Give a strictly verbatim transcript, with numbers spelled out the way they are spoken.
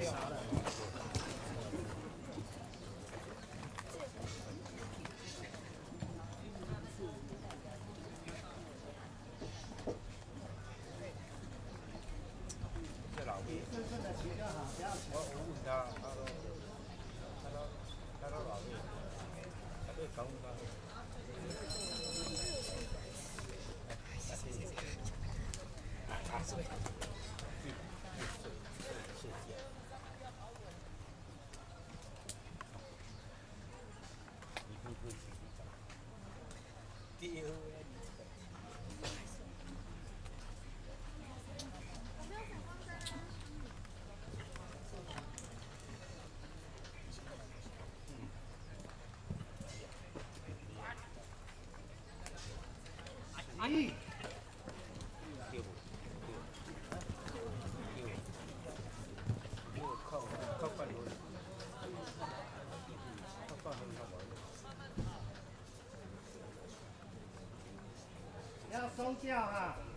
啥的。 这老弟， 真正的切割好，不要我我问他，他说，他说，他说老弟，他对讲他。谢谢谢谢。啊，是呗。谢谢。你可以可以继续讲。第二位。 咦？ 六六六靠靠半路，靠半路靠完了。 要松掉哈。